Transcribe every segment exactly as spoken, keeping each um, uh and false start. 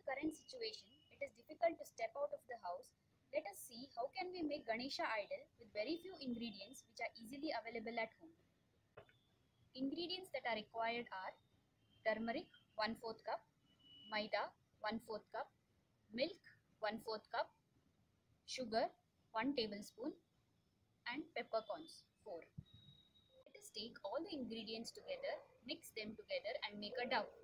the current situation, it is difficult to step out of the house. Let us see how can we make Ganesha idol with very few ingredients which are easily available at home. Ingredients that are required are turmeric one fourth cup, maida one fourth cup, milk one fourth cup, sugar one tablespoon, and peppercorns four. Let us take all the ingredients together, mix them together and make a dough.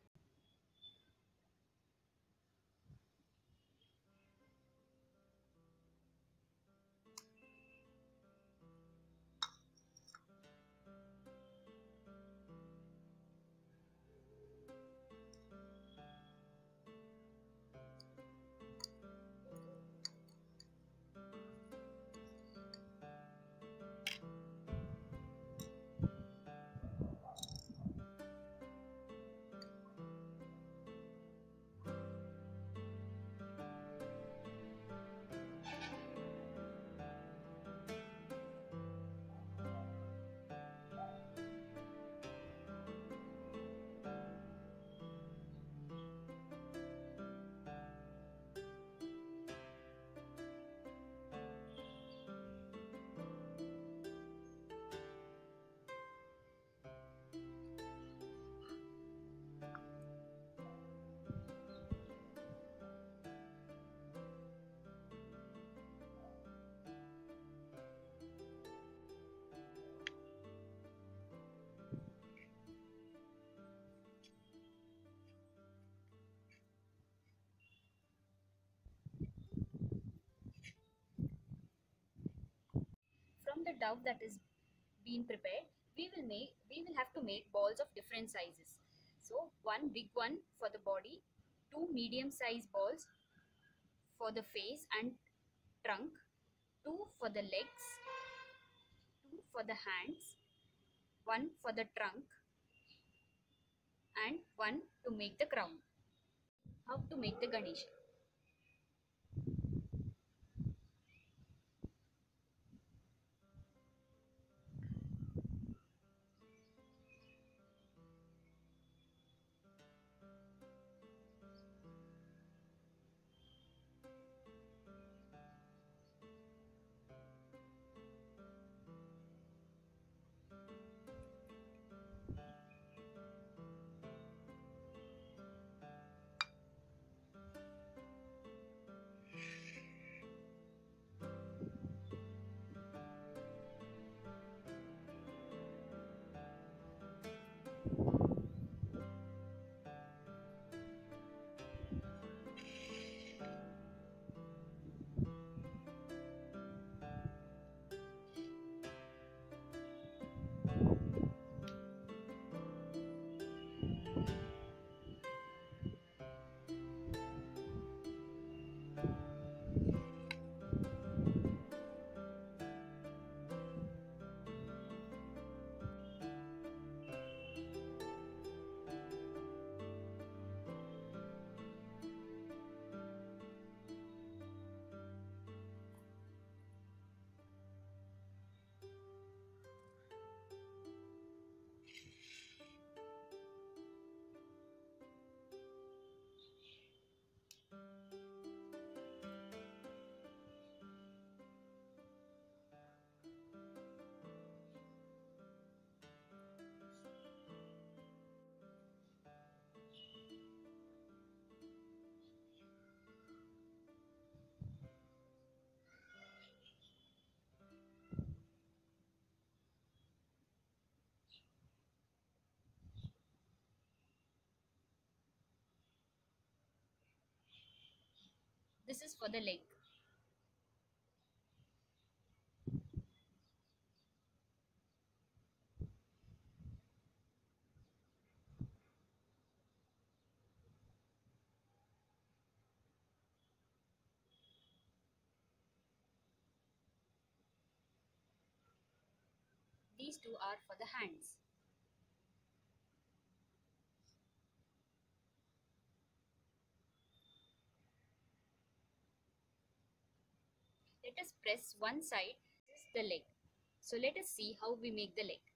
From the dough that is being prepared, we will make we will have to make balls of different sizes. So one big one for the body, two medium sized balls for the face and trunk, two for the legs, two for the hands, one for the trunk, and one to make the crown. How to make the Ganesha? This is for the leg. These two are for the hands. Let us press one side, this is the leg. So let us see how we make the leg.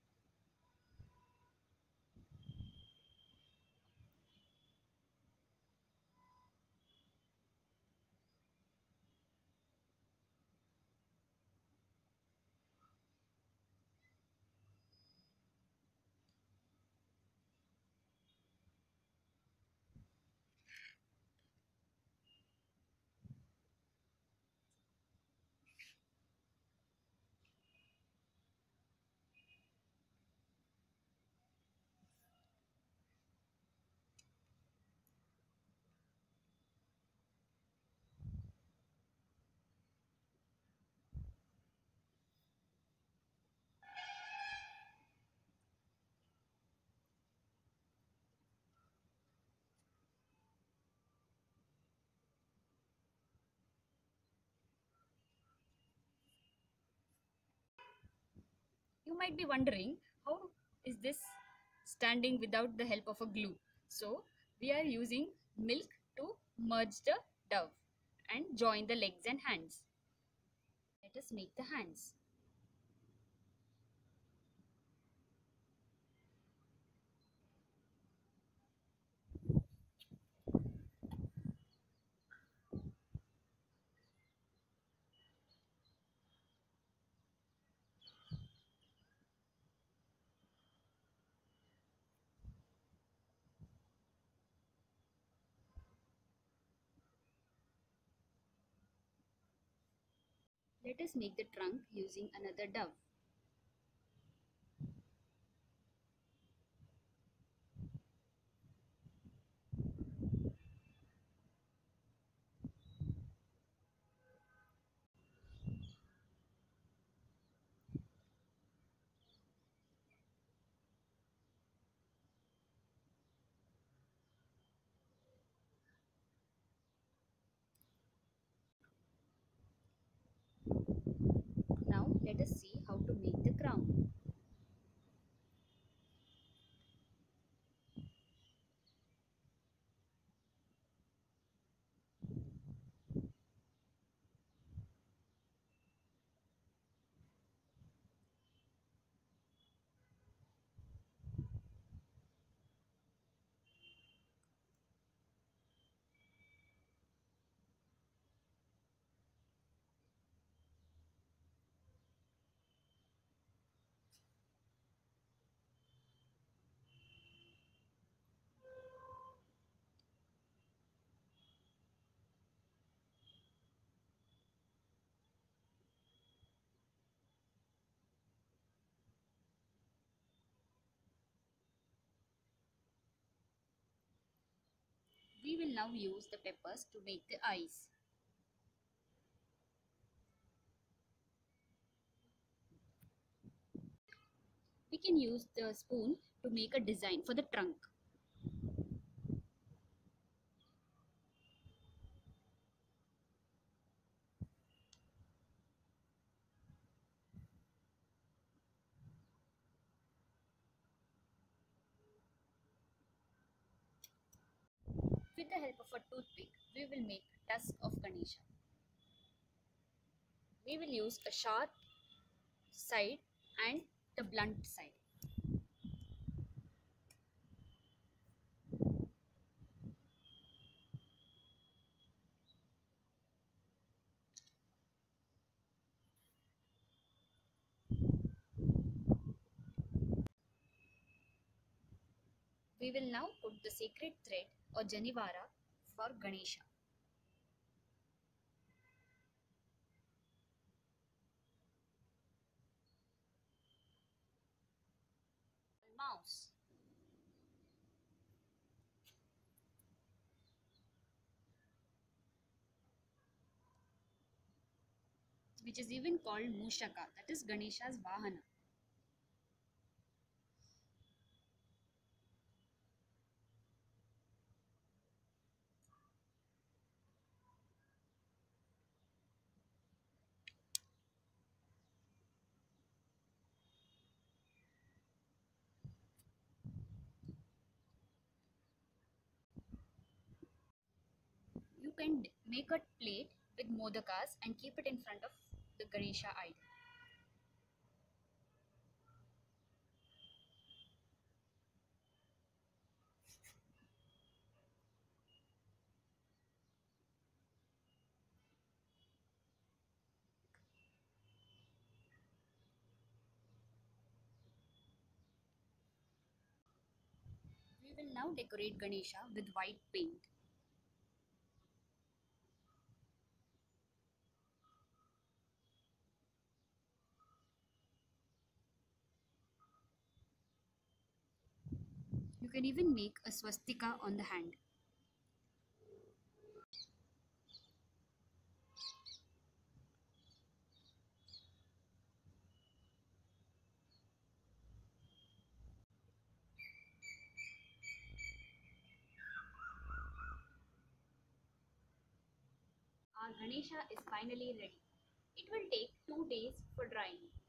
You might be wondering, how is this standing without the help of a glue? So we are using milk to merge the dough and join the legs and hands. Let us make the hands. Let us make the trunk using another dove. Now let us see how to make the crown. We will now use the peppers to make the eyes. We can use the spoon to make a design for the trunk. With the help of a toothpick, we will make a tusk of Ganesha. We will use a sharp side and the blunt side. We will now put the sacred thread or Janivara for Ganesha. Mouse. Which is even called Mushaka, that is Ganesha's Vahana. You can make a plate with modakas and keep it in front of the Ganesha idol. We will now decorate Ganesha with white paint. You can even make a swastika on the hand. Our Ganesha is finally ready. It will take two days for drying.